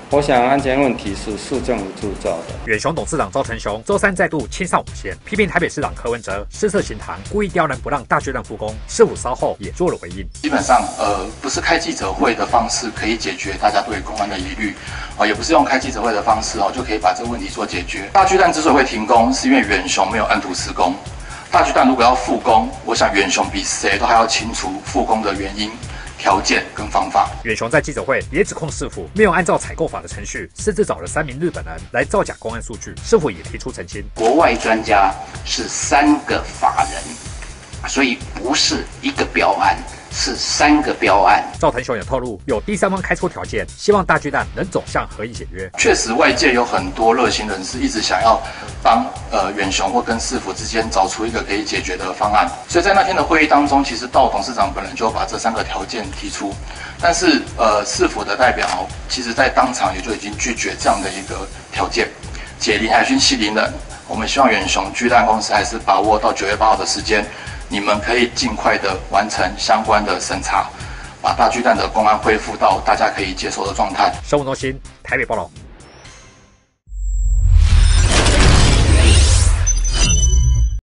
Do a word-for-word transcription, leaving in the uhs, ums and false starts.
我想安全问题是市政府制造的。 远雄董事长赵成雄周三再度亲上五线，批评台北市长柯文哲失策行堂，故意刁难不让大巨蛋复工。市府稍后也做了回应。 基本上，呃，不是开记者会的方式可以解决大家对公安的疑虑，啊、呃，也不是用开记者会的方式哦就可以把这个问题做解决。大巨蛋之所以会停工，是因为远雄没有按图施工。大巨蛋如果要复工，我想远雄比谁都还要清楚复工的原因、条件跟方法。 远雄在记者会也指控市府没有按照采购法的程序，甚至找了三名日本人来造假公安数据。市府也提出澄清， 国外专家是三个法人，所以不是一个标案，是三个标案。 赵腾雄也透露，有第三方开出条件，希望大巨蛋能走向合议解约。 确实，外界有很多热心人士一直想要帮呃远雄或跟市府之间找出一个可以解决的方案，所以在那天的会议当中，其实道董事长本人就把这三个条件提出，但是呃市府的代表其实在当场也就已经拒绝这样的一个条件。解铃还须系铃人，我们希望远雄巨蛋公司还是把握到九月八号的时间，你们可以尽快的完成相关的审查，把大巨蛋的公安恢复到大家可以接受的状态。 新闻中心台北报道。